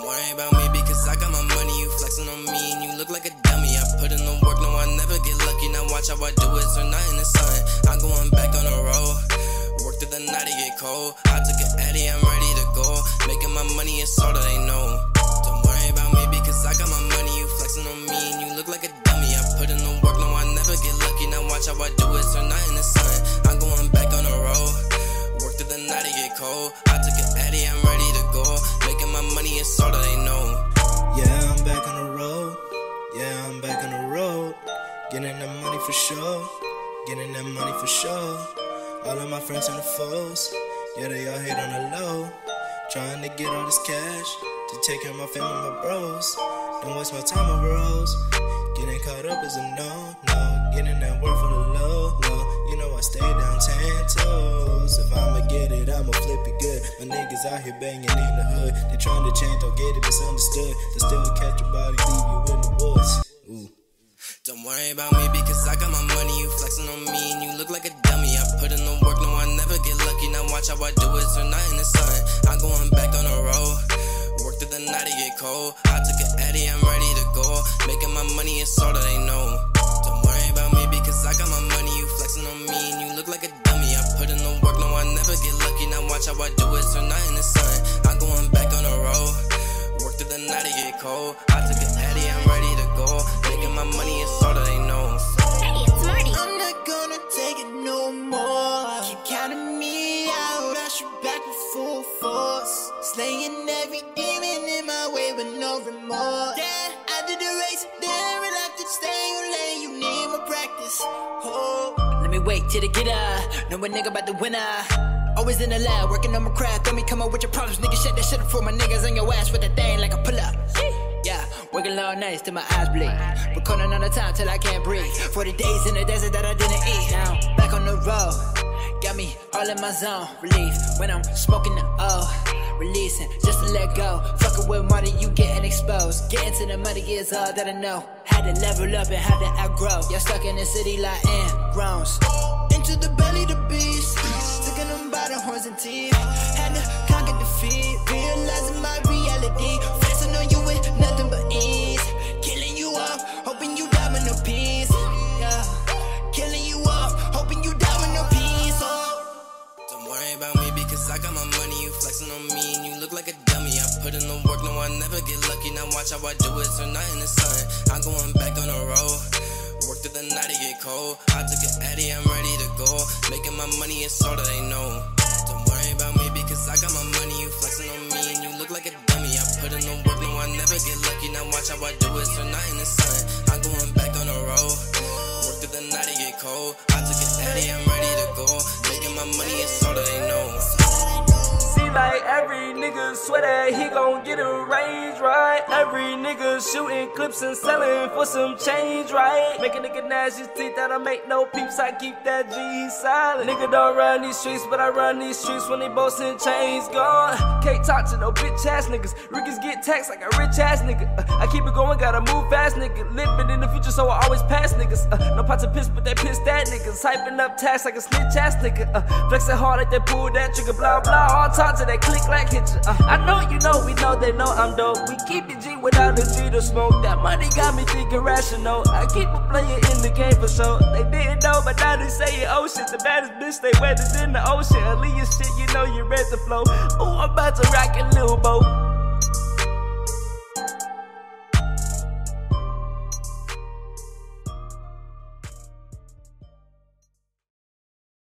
worry about me because I got my money. You flexing on me and you look like a dummy. I put in the work, no, I never get lucky. Now watch how I do it, turn night in the sun. I'm going back on the road. Work through the night, it get cold. I took an Eddie, I'm ready to go. Making my money, it's all that they know. Don't worry about me because I got my money. You flexing on me and you look like a dummy. I put in the work, no, I never get lucky. Now watch how I do it, turn night in the sun. I'm going back on the road. Work through the night, it get cold. I took an Eddie, I'm ready to go. Making my money, it's all that they know. Yeah, I'm back on the road. Yeah, I'm back on the road. Getting that money for sure. Getting that money for sure. All of my friends and the foes, yeah, they all hate on the low. Trying to get all this cash to take care of my family and my bros. Don't waste my time over Rose. Getting caught up is a no. Getting that work for the low. You know I stay down 10 toes. If I'ma get it, I'ma flip it good. My niggas out here banging in the hood. They trying to change, don't get it misunderstood. They still catch your body, leave you in the woods. Ooh. Don't worry about me because I got my money. You flexing on me and you look like a dummy. I put in the work, no, I never get lucky. Now watch how I do it, turn night in the sun. I'm going back on the road. Work through the night, it get cold. I took an Eddie, I'm ready to go. Making my money, it's all that they know. Don't worry about me because I got my money. You flexing on me and you look like a dummy. I put in the work, no, I never get lucky. Now watch how I do it, turn night in the sun. I'm going back on the road. Work through the night, it get cold. I took an Eddie, I'm ready to go. Making my money, it's all that they know. I'm not gonna take it no more. Keep counting me out. I shoot back with full force. Slaying every demon in my way with no remorse. Yeah, I did the race, then reluctant stay on lane. You need more practice. Oh. Let me wait till they get up. Know a nigga about the winner. Always in the lab, working on my craft. Don't me come up with your problems, nigga. Shut that shit up for my niggas on your ass with that thing like a pull up. Yeah, working long nights till my eyes bleed. Recording all the time till I can't breathe. 40 days in the desert that I didn't eat. Now, back on the road. Got me all in my zone. Relief when I'm smoking the O. Releasing just to let go. Fucking with money, you getting exposed. Getting to the money is all that I know. Had to level up and had to outgrow. Y'all stuck in the city like groans. Into the belly, the beast. Taking them by the horns and teeth. Had to conquer defeat. Realizing my reality. Flexing on you with nothing but ease. Killing you off, hoping you die with no peace. Yeah. Killing you off, hoping you die with no peace. Oh. Don't worry about me because I got my money. You flexing on me and you look like a dummy. I put in the work, no, I never get lucky. Now watch how I do it, turn night in the sun. I'm going back on the road. Work through the night, it get cold. I took an Eddie, I'm ready to go. Making my money, it's all that they know. Don't worry about me because I got my money. You flexing on me and you look like a dummy. I put in the work, no, I never get lucky. Now watch how I do it, turn night in the sun. I'm going back on the road. Work through the night, it get cold. I took an Eddie, I'm ready to go. Making my money, it's all that they know. Like every nigga swear that he gon' get a range, right? Every nigga shooting clips and selling for some change, right? Make a nigga gnash his teeth, that I make no peeps, I keep that G silent. Nigga don't run these streets, but I run these streets when they both in chains gone. Can't talk to no bitch ass niggas. Rickers get taxed like a rich ass nigga. I keep it going, gotta move fast, nigga. Living in the future, so I always pass niggas. No pots of piss, but they piss that niggas. Hyping up tax like a snitch ass nigga. Flexing hard like they pull that trigger, blah blah. All talk to that click like hitcher. I know you know, we know they know I'm dope. We keep it G without the G to smoke. That money got me thinking rational. I keep a player in the game for sure. They didn't know, but now they say it. Oh shit, the baddest bitch they wettest in the ocean. Aaliyah shit, you know you ready to flow. Ooh, I'm about to rock a little boat.